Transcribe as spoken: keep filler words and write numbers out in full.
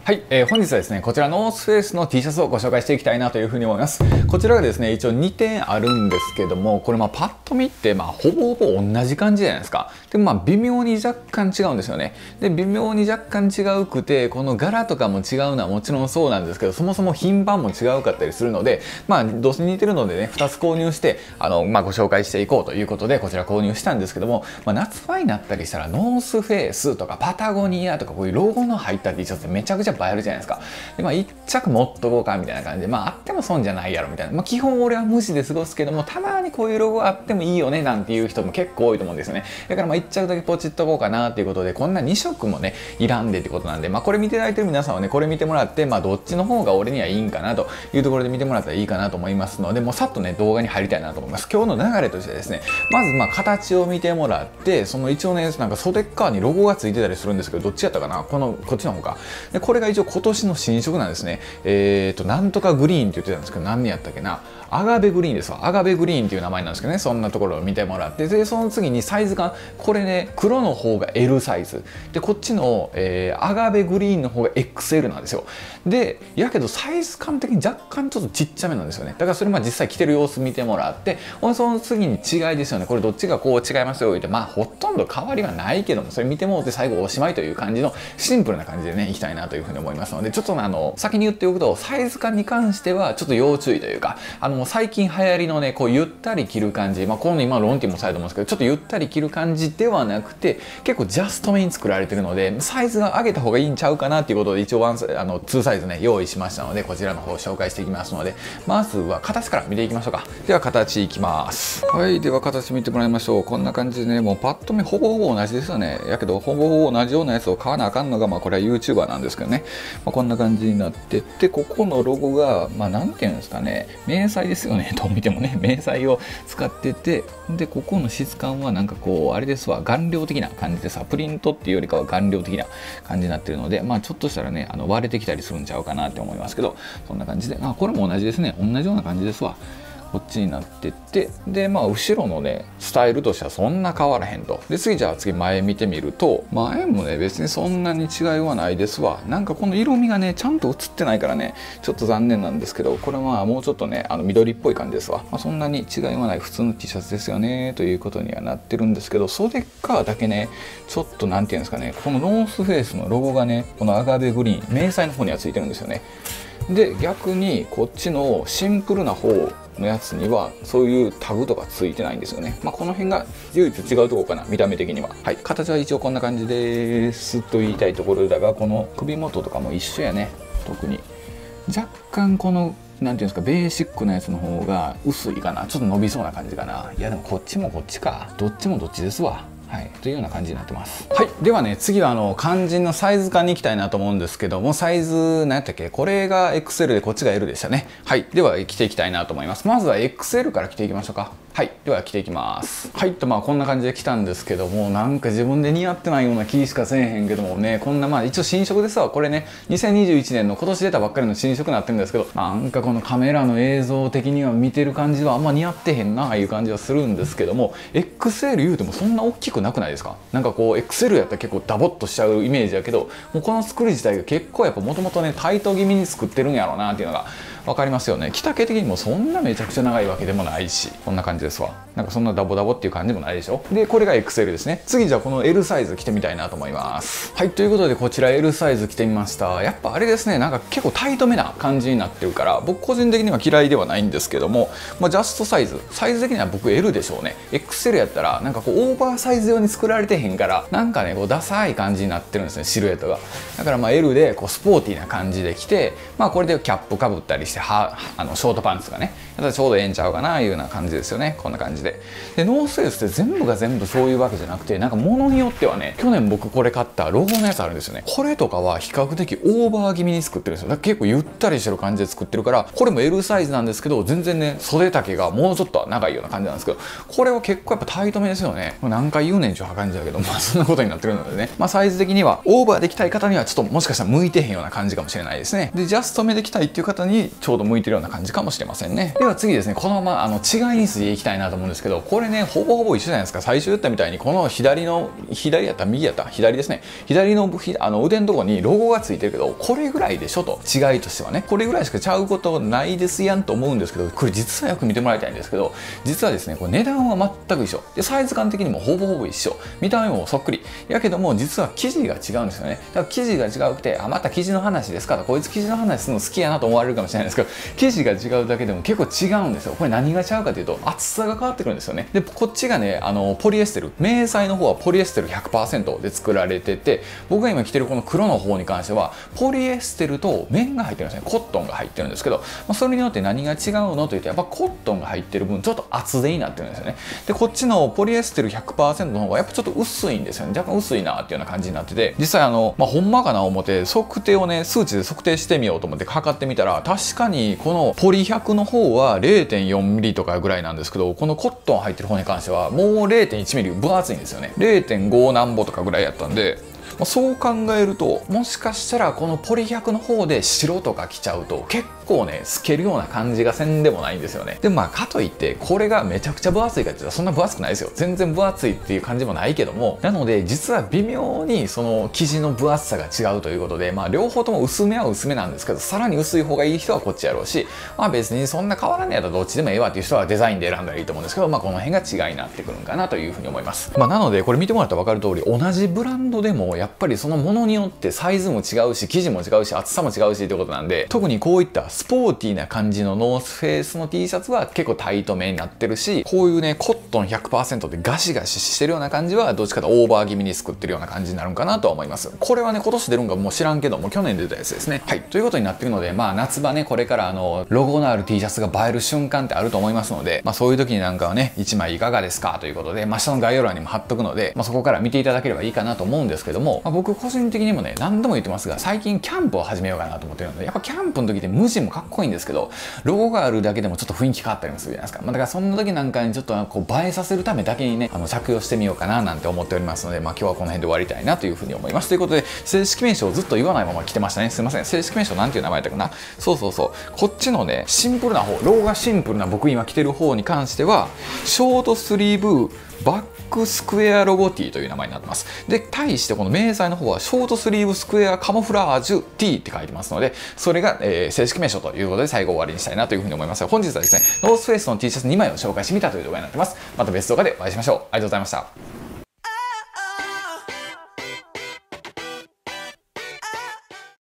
はい、えー、本日はですね、こちらノースフェイスの T シャツをご紹介していきたいなというふうに思います。こちらがですね、一応にてんあるんですけども、これまあパッと見ってまあほぼほぼ同じ感じじゃないですか。でもまあ微妙に若干違うんですよね。で、微妙に若干違うくて、この柄とかも違うのはもちろんそうなんですけど、そもそも品番も違うかったりするので、まあどうせ似てるのでね、ふたつ購入して、あの、まあご紹介していこうということで、こちら購入したんですけども、まあ夏場になったりしたらノースフェイスとかパタゴニアとかこういうロゴの入った T シャツってめちゃくちゃ映えるじゃないですか。でまあ、一着持っとこうかみたいな感じで、まあ、あっても損じゃないやろみたいな、まあ、基本俺は無視で過ごすけども、たまにこういうロゴあってもいいよねなんていう人も結構多いと思うんですよね。だからまあ一着だけポチっとこうかなっていうことで、こんなに色もねいらんでってことなんで、まあ、これ見ていただいてる皆さんはねこれ見てもらって、まあ、どっちの方が俺にはいいんかなというところで見てもらったらいいかなと思いますので、もうさっとね動画に入りたいなと思います。今日の流れとしてですね、まずまあ形を見てもらって、その一応ねなんか袖っ側にロゴがついてたりするんですけど、どっちやったかな、このこっちの方か。でこれが一応今年の新色なんですね。えーとなんとかグリーンって言ってたんですけど、何やったっけな、アガベグリーンですわ。アガベグリーンっていう名前なんですけどね、そんなところを見てもらって、でその次にサイズ感、これね黒の方が エル サイズで、こっちの、えー、アガベグリーンの方が エックスエル なんですよ。でやけどサイズ感的に若干ちょっとちっちゃめなんですよね。だからそれまあ実際着てる様子見てもらって、その次に違いですよね。これどっちがこう違いますよって、まあほとんど変わりはないけども、それ見てもらって最後おしまいという感じのシンプルな感じでねいきたいなというふうに思いますので、ちょっとあの先に言っておくと、サイズ感に関してはちょっと要注意というか、あの最近流行りのねこうゆったり着る感じ、まあこの今ロンティもされてますけど、ちょっとゆったり着る感じではなくて、結構ジャストめに作られてるので、サイズが上げた方がいいんちゃうかなっていうことで、一応ワンあのにサイズね用意しましたので、こちらの方を紹介していきますので、まずは形から見ていきましょうか。では形いきます。はい、では形見てもらいましょう。こんな感じでね、もうパッと見ほぼほぼ同じですよね。やけどほぼほぼ同じようなやつを買わなあかんのが、まあこれは YouTuber なんですけどね、まあ、こんな感じになってって、ここのロゴがまあなんていうんですかね、迷彩ですよね、どう見てもね迷彩を使ってて、でここの質感はなんかこうあれですわ、顔料的な感じでさ、プリントっていうよりかは顔料的な感じになってるので、まあちょっとしたらねあの割れてきたりするんちゃうかなって思いますけど、そんな感じで、あこれも同じですね、同じような感じですわ。こっちになってって、でまあ後ろのねスタイルとしてはそんな変わらへんと。で次じゃあ次前見てみると、前もね別にそんなに違いはないですわ。なんかこの色味がねちゃんと映ってないからねちょっと残念なんですけど、これはまあもうちょっとねあの緑っぽい感じですわ。まあ、そんなに違いはない普通の T シャツですよねということにはなってるんですけど、袖側だけねちょっとなんていうんですかね、このノースフェイスのロゴがねこのアガベグリーン迷彩の方にはついてるんですよね。で逆にこっちのシンプルな方のやつにはそういうタグとかついてないんですよね。まあこの辺が唯一違うところかな、見た目的には。はい、形は一応こんな感じですと言いたいところだが、この首元とかも一緒やね。特に若干このなんていうんですか、ベーシックなやつの方が薄いかな、ちょっと伸びそうな感じかな。いやでもこっちもこっちか、どっちもどっちですわ。はい、というような感じになってます。はい、ではね次はあの肝心のサイズ感に行きたいなと思うんですけども、サイズ何やったっけ、これが エックスエル でこっちが エル でしたね。はい、では着ていきたいなと思います。まずは エックスエル から着ていきましょうか。はい、では着ていきます。はいとまあこんな感じで着たんですけども、なんか自分で似合ってないような気しかせえへんけどもね、こんなまあ一応新色ですわ。これねにせんにじゅういちねんの今年出たばっかりの新色になってるんですけど、なんかこのカメラの映像的には見てる感じはあんま似合ってへんなあいう感じはするんですけども、 エックスエル 言うてもそんな大きくなくないですか。なんかこう エックスエル やったら結構ダボっとしちゃうイメージやけど、もうこの作り自体が結構やっぱもともとねタイト気味に作ってるんやろうなっていうのが分かりますよね。着丈的にもそんなめちゃくちゃ長いわけでもないし、こんな感じですわ。なんかそんなダボダボっていう感じもないでしょ。でこれが エックスエル ですね。次じゃあこの エル サイズ着てみたいなと思います。はいということでこちら エル サイズ着てみました。やっぱあれですね、なんか結構タイトめな感じになってるから、僕個人的には嫌いではないんですけども、まあ、ジャストサイズサイズ的には僕 エル でしょうね。 エックスエル やったらなんかこうオーバーサイズ用に作られてへんから、なんかねこうダサい感じになってるんですね、シルエットが。だからまあ エル でこうスポーティーな感じで着て、まあこれでキャップかぶったりして、はあのショートパンツがねやったらちょうどええんちゃうかないうような感じですよね。こんな感じで。でノースフェイスって全部が全部そういうわけじゃなくて、なんか物によってはね、去年僕これ買ったロゴのやつあるんですよね。これとかは比較的オーバー気味に作ってるんですよ。だから結構ゆったりしてる感じで作ってるから、これも エル サイズなんですけど、全然ね袖丈がもうちょっと長いような感じなんですけど、これは結構やっぱタイトめですよね。何回言うねんちゅうは感じだけど、まあそんなことになってるのでね、まあサイズ的にはオーバーで着たい方にはちょっともしかしたら向いてへんような感じかもしれないですね。でジャストめで着たいっていう方にちょうど向いてるような感じかもしれませんね。では次ですね、このままあの違いについていきたいなと思うんですけど、これねほぼほぼ一緒じゃないですか。最初言ったみたいにこの左の左やった右やった左ですね、左のあの腕のところにロゴがついてるけど、これぐらいでしょと、違いとしてはねこれぐらいしかちゃうことないですやんと思うんですけど、これ実はよく見てもらいたいんですけど、実はですねこれ値段は全く一緒で、サイズ感的にもほぼほぼ一緒、見た目もそっくりやけども、実は生地が違うんですよね。だから生地が違うくて、あまた生地の話ですかと、こいつ生地の話するの好きやなと思われるかもしれないですけど、生地が違うだけでも結構違うんですよ。これ何が違うかというと、厚さが変わってくるんですよね。でこっちがねあのポリエステル、迷彩の方はポリエステル ひゃくパーセント で作られてて、僕が今着てるこの黒の方に関してはポリエステルと綿が入ってるんですね。コットンが入ってるんですけど、まあ、それによって何が違うのというと、やっぱコットンが入ってる分ちょっと厚手になってるんですよね。でこっちのポリエステル ひゃくパーセント の方がやっぱちょっと薄いんですよね。若干薄いなっていうような感じになってて、実際あの、まあ、ほんまかな思って測定をね数値で測定してみようと思って測ってみたら、確かにこのポリひゃくの方は れいてんよんミリとかぐらいなんですけど、このコットン入ってる方に関してはもう れいてんいちミリ分厚いんですよね。 れいてんご なんぼとかぐらいやったんで、そう考えるともしかしたらこのポリひゃくの方で白とか着ちゃうと結構ね透けるような感じがせんでもないんですよね。でもまあかといってこれがめちゃくちゃ分厚いかって言ったらそんな分厚くないですよ。全然分厚いっていう感じもないけども、なので実は微妙にその生地の分厚さが違うということで、まあ両方とも薄めは薄めなんですけど、さらに薄い方がいい人はこっちやろうし、まあ別にそんな変わらないやったらどっちでもええわっていう人はデザインで選んだらいいと思うんですけど、まあこの辺が違いになってくるんかなというふうに思います。まあなのでこれ見てもらったら分かる通り、同じブランドでもやっぱりそのものによってサイズも違うし、生地も違うし、厚さも違うしということなんで、特にこういったスポーティーな感じのノースフェイスの T シャツは結構タイトめになってるし、こういうねコットン ひゃくパーセント でガシガシしてるような感じはどっちかとオーバー気味に作ってるような感じになるんかなとは思います。これはね今年出るんかもう知らんけども、去年出たやつですね。はい、ということになってるので、まあ夏場ねこれからあのロゴのある T シャツが映える瞬間ってあると思いますので、まあそういう時になんかはねいちまいいかがですかということで、まあ下の概要欄にも貼っとくので、まあそこから見ていただければいいかなと思うんですけども、まあ、僕個人的にもね何度も言ってますが、最近キャンプを始めようかなと思ってるので、やっぱキャンプの時って無地もかっこいいんですけど、ロゴがあるだけでもちょっと雰囲気変わったりもするじゃないですか。まあ、だからそんな時なんかにちょっとこう映えさせるためだけにねあの着用してみようかななんて思っておりますので、まあ今日はこの辺で終わりたいなというふうに思います。ということで正式名称をずっと言わないまま来てましたね。すいません。正式名称なんていう名前だったかな。そうそうそう。こっちのねシンプルな方、ロゴがシンプルな僕今着てる方に関してはショートスリーブバックスクエアロゴ T という名前になってます。で、対してこの迷彩の方はショートスリーブスクエアカモフラージュ T って書いてますので、それが、えー、正式名称ということで最後終わりにしたいなというふうに思います。本日はですね、ノースフェイスの T シャツにまいを紹介してみたという動画になってます。また別動画でお会いしましょう。ありがとうございました。